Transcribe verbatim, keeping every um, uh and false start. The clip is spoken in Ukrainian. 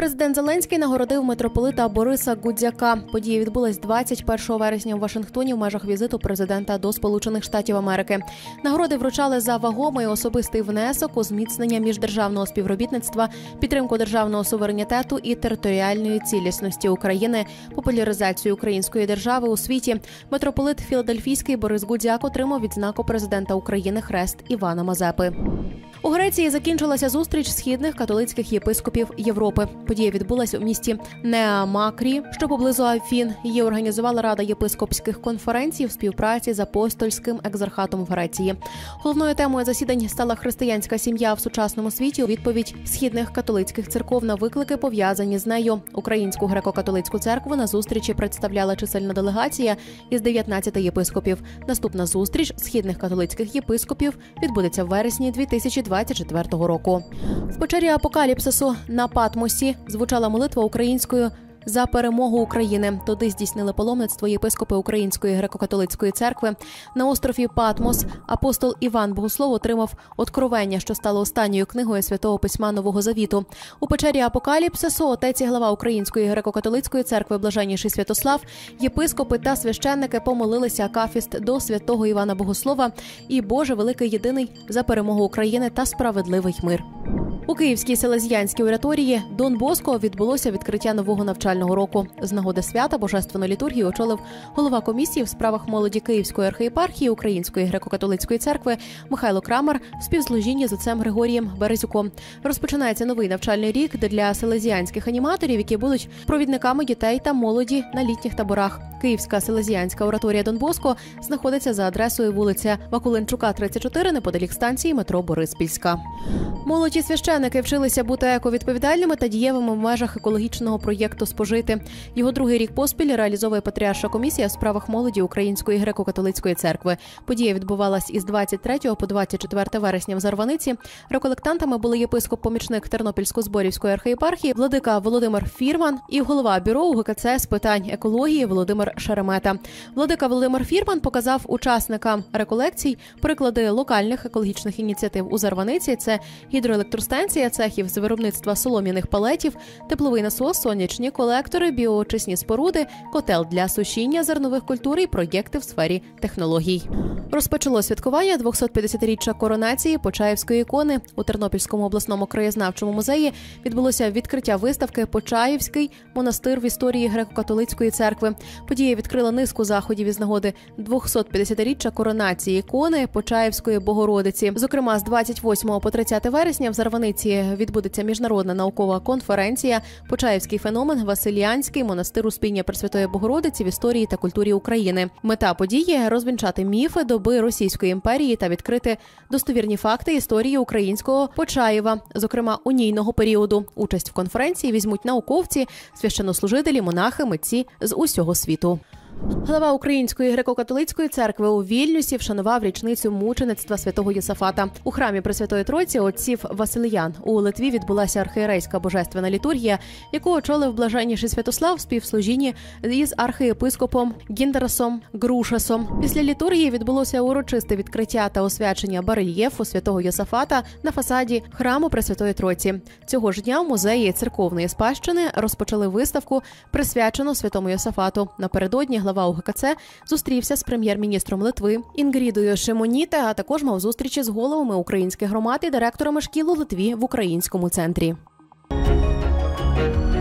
Президент Зеленський нагородив митрополита Бориса Гудзяка. Подія відбулась двадцять першого вересня в Вашингтоні в межах візиту президента до Сполучених Штатів Америки. Нагороди вручали за вагомий особистий внесок у зміцнення міждержавного співробітництва, підтримку державного суверенітету і територіальної цілісності України, популяризацію української держави у світі. Митрополит Філадельфійський Борис Гудзяк отримав відзнаку президента України «Хрест Івана Мазепи». У Греції закінчилася зустріч східних католицьких єпископів Європи. Подія відбулася у місті Неа-Макрі, що поблизу Афін. Її організувала Рада єпископських конференцій в співпраці з апостольським екзархатом в Греції. Головною темою засідань стала християнська сім'я в сучасному світі у відповідь східних католицьких церков на виклики, пов'язані з нею. Українську греко-католицьку церкву на зустрічі представляла чисельна делегація із дев'ятнадцяти єпископів. Наступна зустріч східних католицьких єпископів відбудеться в вересні дві тисячі двадцять четвертого року. В печері Апокаліпсису на Патмосі звучала молитва українською за перемогу України. Туди здійснили паломництво єпископи Української греко-католицької церкви. На острові Патмос апостол Іван Богослов отримав откровення, що стало останньою книгою Святого Письма Нового Завіту. У печері Апокаліпсису отець і глава Української греко-католицької церкви Блаженніший Святослав, єпископи та священники помолилися акафіст до святого Івана Богослова і Боже великий єдиний за перемогу України та справедливий мир. У Київській селезіянській ораторії Дон Боско відбулося відкриття нового навчального року. З нагоди свята Божественну літургію очолив голова комісії в справах молоді Київської архієпархії Української греко-католицької церкви Михайло Крамар в співслужінні з отцем Григорієм Березюком. Розпочинається новий навчальний рік для селезіянських аніматорів, які будуть провідниками дітей та молоді на літніх таборах. Київська селезіянська ораторія Дон Боско знаходиться за адресою вулиця Вакуленчука, тридцять чотири, неподалік станції метро Бориспільська. Молоді священники вчилися бути ековідповідальними та дієвими в межах екологічного проєкту «Спожити». Його другий рік поспіль реалізовує Патріарша комісія в справах молоді Української греко-католицької церкви. Подія відбувалась із двадцять третього по двадцять четверте вересня в Зарваниці. Реколектантами були єпископ-помічник Тернопільсько-Зборівської архієпархії владика Володимир Фірман і голова бюро УГКЦ з питань екології Володимир Шеремета. Владика Володимир Фірман показав учасникам реколекцій приклади локальних екологічних ініціатив у Зарваниці. Це гідроелектростанція, цехів з виробництва солом'яних палетів, тепловий насос, сонячні колектори, біоочисні споруди, котел для сушіння зернових культур і проєкти в сфері технологій. Розпочало святкування двохсотп'ятдесятиріччя коронації Почаївської ікони. У Тернопільському обласному краєзнавчому музеї відбулося відкриття виставки «Почаївський монастир в історії греко-католицької церкви». Подія відкрила низку заходів із нагоди двохсотп'ятдесятиріччя коронації ікони Почаївської Богородиці. Зокрема, з двадцять восьмого по тридцяте вересня в Зарваниці відбудеться міжнародна наукова конференція «Почаївський феномен. Василіанський монастир Успіння Пресвятої Богородиці в історії та культурі України». Мета події – розвінчати міфи доби Російської імперії та відкрити достовірні факти історії українського Почаєва, зокрема унійного періоду. Участь в конференції візьмуть науковці, священнослужителі, монахи, митці з усього світу. Глава Української греко-католицької церкви у Вільнюсі вшанував річницю мучеництва святого Йосафата. У храмі Пресвятої Тройці отців Василиян у Литві відбулася архієрейська божественна літургія, яку очолив Блаженніший Святослав в співслужінні із архієпископом Гіндерасом Грушасом. Після літургії відбулося урочисте відкриття та освячення барельєфу святого Йосафата на фасаді храму Пресвятої Тройці. Цього ж дня в музеї церковної спадщини розпочали виставку, присвячену святому Йосафату. Напередодні глава УГКЦ зустрівся з прем'єр-міністром Литви Інгрідою Шимоніте, а також мав зустрічі з головами українських громад і директорами шкіл у Литві в українському центрі.